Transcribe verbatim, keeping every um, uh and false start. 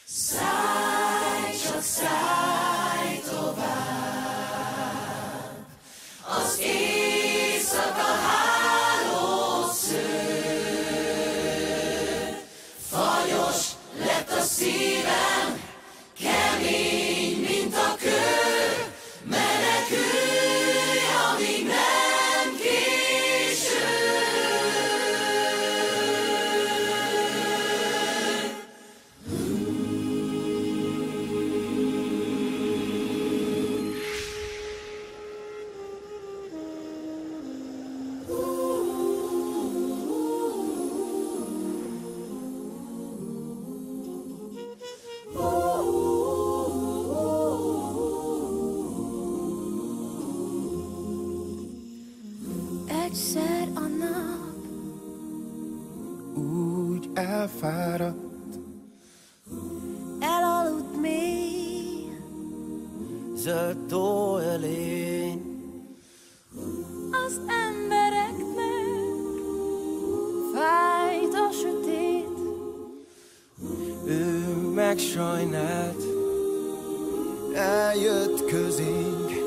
Szállj, csak szállj tovább, az éjszaka hálót szőr. Fagyos lett a szívem, kemény, mint a kő, menekülj, amíg nem késő. Egyszer a nap úgy elfáradt, elaludt mély, zöld tó elény. az embereknek fájt a sötét. Ő megsajnált, eljött közénk,